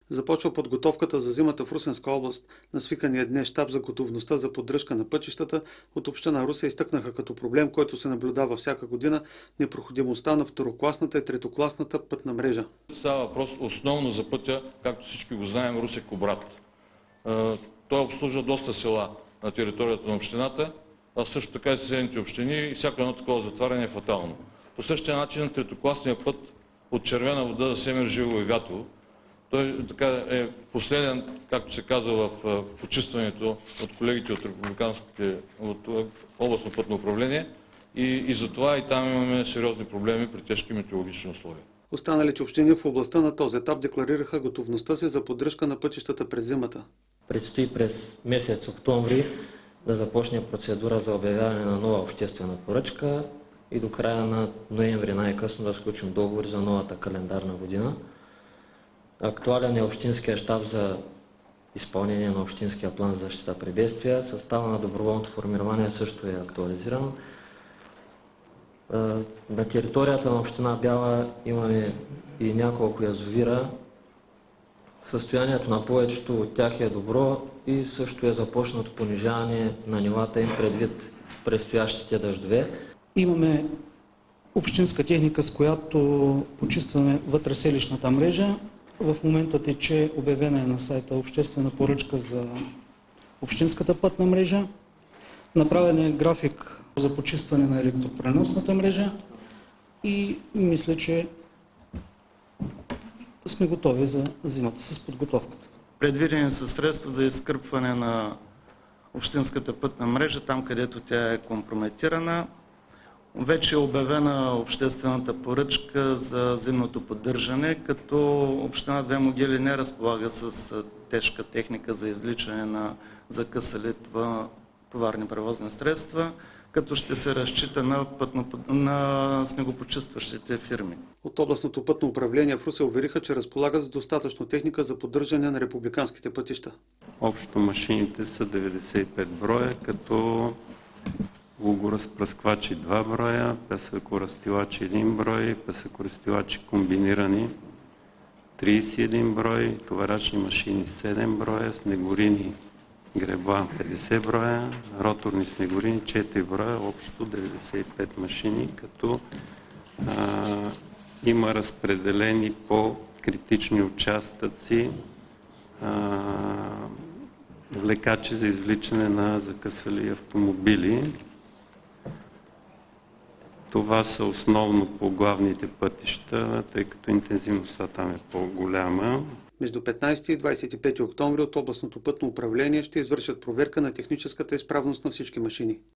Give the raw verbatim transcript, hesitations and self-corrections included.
Започва подготовката за зимата в Русенска област. На свикания днес щаб за готовността за поддръжка на пътищата от община Русе изтъкнаха като проблем, който се наблюдава всяка година, непроходимостта на второкласната и третокласната пътна мрежа. Става въпрос основно за пътя, както всички го знаем, Русе-Кубрат. Той обслужва доста села на територията на общината, а също така и съседните общини, и всяко едно такова затваряне е фатално. По същия начин третокласният път от Червена вода за Семер, Жило и Вятово, той така е последен, както се казва в почистването от колегите от републиканските, от областно пътно управление, и, и затова и там имаме сериозни проблеми при тежки метеорологични условия. Останалите общини в областта на този етап декларираха готовността си за поддръжка на пътищата през зимата. Предстои през месец октомври да започне процедура за обявяване на нова обществена поръчка и до края на ноември най-късно да сключим договори за новата календарна година. Актуален е общинския щаб за изпълнение на общинския план за защита при бедствия. Състава на доброволното формирование също е актуализиран. На територията на община Бяла имаме и няколко язовира. Състоянието на повечето от тях е добро и също е започнато понижаване на нивата им предвид предстоящите дъждове. Имаме общинска техника, с която почистваме вътреселищната мрежа. В момента тече, обявена е на сайта обществена поръчка за общинската пътна мрежа. Направен е график за почистване на електропреносната мрежа и мисля, че сме готови за зимата с подготовката. Предвидени са средства за изкърпване на общинската пътна мрежа, там където тя е компрометирана. Вече е обявена обществената поръчка за зимното поддържане, като община Две могили не разполага с тежка техника за извличане на закъсали товарни превозни средства, като ще се разчита на, пътно, на снегопочистващите фирми. От областното пътно управление в Русе увериха, че разполагат с достатъчно техника за поддържане на републиканските пътища. Общо машините са деветдесет и пет броя, като лугоразпръсквачи два броя, песъкорастилачи един брой, песъкорастилачи комбинирани тридесет и един брой, товарачни машини седем броя, снегорини гребла петдесет броя, роторни снегорини четири броя, общо деветдесет и пет машини, като а, има разпределени по критични участъци а, влекачи за извличане на закъсали автомобили. Това са основно по главните пътища, тъй като интензивността там е по-голяма. Между петнайсети и двайсет и пети октомври от областното пътно управление ще извършат проверка на техническата изправност на всички машини.